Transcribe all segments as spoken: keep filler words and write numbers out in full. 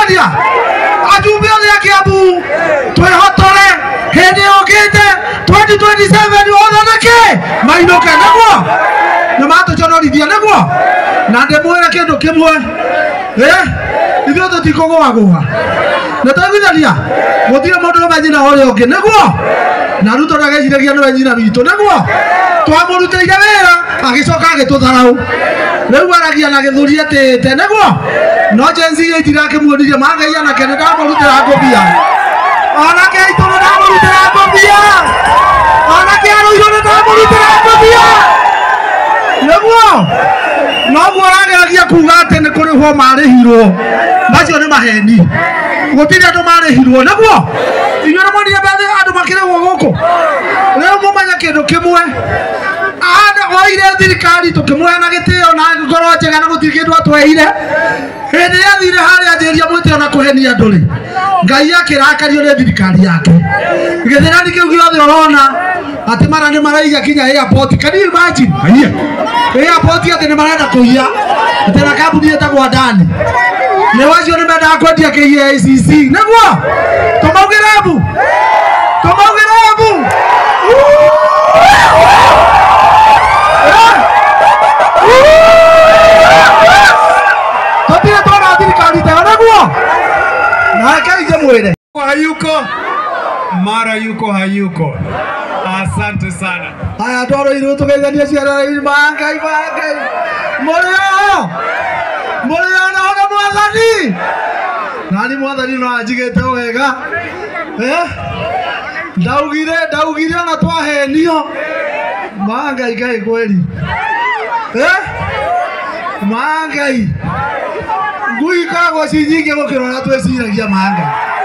dia ajumbe ya Kiambu twehotore hende ogete twenty twenty-seven othanake mainoka naguo na mato jonorithia naguo na ndemwera kindu kimwe eh ithuĩ tũtikũgũagũa na twĩgitharia gũtirĩ mũndũ ũmenyina ũrĩa ũngĩ nĩguo na Ruto ndageciragia nĩwe nyina witũ nĩguo twamũrutĩire wĩra agĩcoka agĩtũtharau rĩu aragia na gĩthũri atĩte nĩguo no Gen Z itirakĩmuonirie Mangai anake nĩndamũrutĩra ngũbia anake aitũ nĩndamũrutĩra ngũbia anake arũirũ nĩndamũrutĩra ngũbia nĩguo noguo arageragia kuga atĩ nĩ kũrĩhwo marĩhirwo macio nĩ maheni gũtirĩ andũ marĩhirwo nĩguo inyuĩ nĩ monire mbere andũ makĩrĩhwo gũkũ rĩu mũmenye kĩndũ kĩmwe oire thirikari tũkĩmũhe na gĩtĩo na ngoro njega na gũtirĩ kĩndũ atweire hĩndĩ yathire harĩa njĩria mwĩtĩo na kũhenia andũ rĩ Ngai akĩrakario nĩ thirikari yake gĩthĩrani kĩu gĩothe ũrona atĩ mara nĩ maraiga kinya airport can you imagine airport atĩ nĩ marenda kũiya atĩ na kambuni ĩtagwo Adani nĩ wacio nĩ mendaga kwendia K I C C nĩguo tũmaugĩre mbu tũmaugĩre mbu tũtirĩ twona thirikari tayo nĩguo nake ije mwĩre hayuko mara yuko hayuko. Asante sana. Haya ndoro iru tugeithania ciara iri Mangai Mangai mũrĩo mũrĩo na ona mwathani nani mwathani no anjigĩte wega eh ndaugire ndaugire ona twahenio Mangai Ngai kweli eh Mangai ngui kagwo cinyinge gũkĩrora twĩciragia Mangai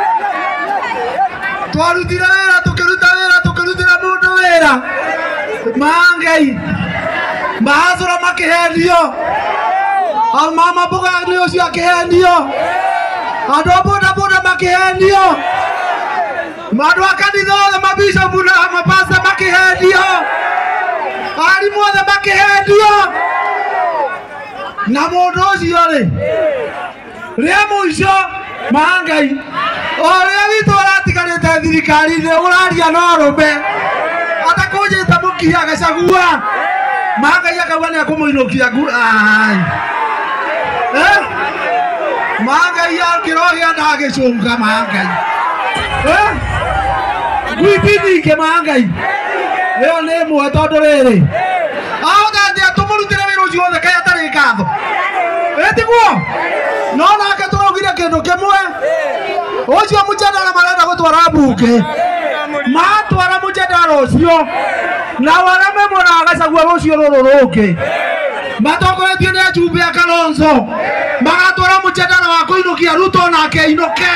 twarutire wĩra tũkĩruta wĩra tũkĩrutĩra mũndũ wĩra Mangai mahacũra makĩhenio mama mboga nĩ ũcio akĩhenio andũ a bodaboda makĩhenio andũ a kanitha othe mabishopu na mapasta makĩhenio arimũ othe makĩhenio na mũndũ ũcio rĩ rĩa mũico Mangai ũrĩa witũ ũratigarĩte thirikari-inĩ ũraria no rũme atakũnjĩte mũkihi agĩcagua Mangai akauga nĩ akũmũinũkia ai eh Mangai angĩrohia ndagĩcũnga Mangai eh gwĩtithike Mangai ĩyo nĩ ĩmwe tondũ rĩrĩ ahota atĩ tũmũrutĩre wĩra ũcio wothe kaĩ atarĩ ngatho ĩtiguo no nake tũraugire kĩndũ kĩmwe ũcio mũjadala marenda gũtwara mbunge matwara mũjadala ũcio na warame mũna Gachagua rũcio rũrũ rũngĩ matongoretio nĩ ajumbe a Kalonzo magatwara mũjadala wa kũinũkia Ruto nake ainũke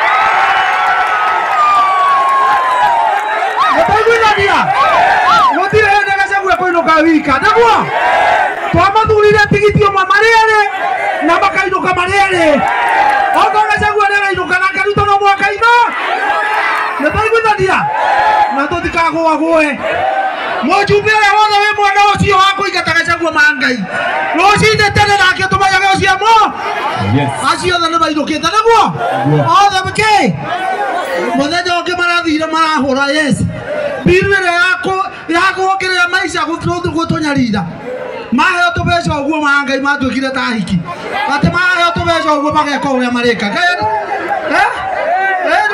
gũtaiguithania gũtirĩ hĩndĩ Gachagua kũinũka wika nĩguo twamathurire tigiti ũmwe marĩ erĩ na makainũka marĩ erĩ okorwo Gachagua nĩarainũka na akaruta no mwaka-inĩ nĩtwaiguithania na tũtikagũagũe mũjumbe ũrĩa wothe wĩ mwena ũcio wa kũingata Gachagua Mangai rũcinĩ tene nake tũmenyaga ũcio mo acio othe nĩmainũkĩte nĩguo othe kĩ mũthenya ũngĩ marathire marahũra yes biru ĩrĩa ya kuongerera maica gũtũnyarira maheo tũbeca ũguo Mangai matuĩkire ta hiki atĩ maheo tũbeca ũguo mageka ũrĩa marĩka eh eh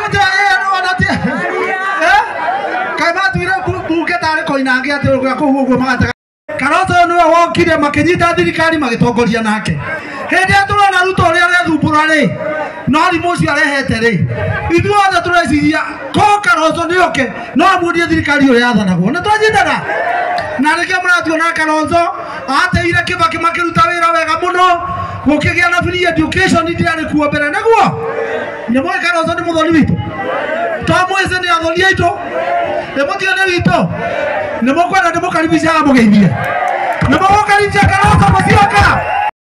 kai matuire bunge tarĩ koinange atĩ ũguo kũu ũguo magataga Kalonzo nĩwe wokire makĩnyita thirikari magĩtongoria nake hĩndĩ ĩrĩa tũrona Ruto ũrĩa arethumbũra rĩ no rimũ ũcio arehete rĩ ithuothe tũreciria ko Kalonzo nĩoke no amundie thirikari ũrĩa yathanagwo nĩ twanyitana na rĩkĩo mũratuona Kalonzo ateire Kibaki makĩruta wĩra wega mũno gũkĩgĩa na free education ndĩarĩ kuo mbere nĩguo nĩmũĩ Kalonzo nĩ mũthoni witũ twamwĩce nĩ athoni aitũ nĩmũtiĩ nĩ witũ nĩmũkwenda ndĩmũkaribisha mũgeithie nĩmũgũkaribisha Kalonzo mũcioka